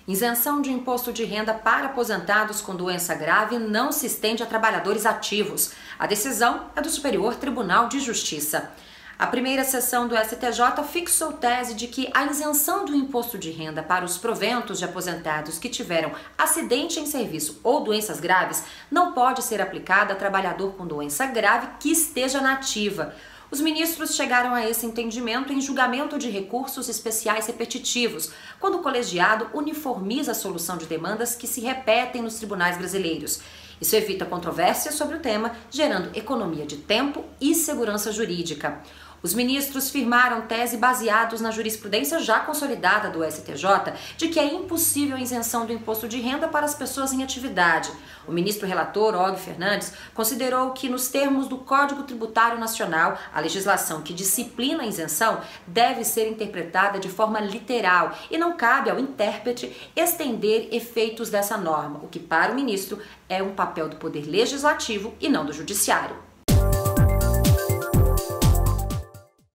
Isenção de imposto de renda para aposentados com doença grave não se estende a trabalhadores ativos. A decisão é do Superior Tribunal de Justiça. A primeira sessão do STJ fixou tese de que a isenção do imposto de renda para os proventos de aposentados que tiveram acidente em serviço ou doenças graves não pode ser aplicada a trabalhador com doença grave que esteja na ativa. Os ministros chegaram a esse entendimento em julgamento de recursos especiais repetitivos, quando o colegiado uniformiza a solução de demandas que se repetem nos tribunais brasileiros. Isso evita controvérsias sobre o tema, gerando economia de tempo e segurança jurídica. Os ministros firmaram tese baseados na jurisprudência já consolidada do STJ de que é impossível a isenção do imposto de renda para as pessoas em atividade. O ministro relator, Og Fernandes, considerou que, nos termos do Código Tributário Nacional, a legislação que disciplina a isenção deve ser interpretada de forma literal e não cabe ao intérprete estender efeitos dessa norma, o que, para o ministro, é um papel do Poder Legislativo e não do Judiciário.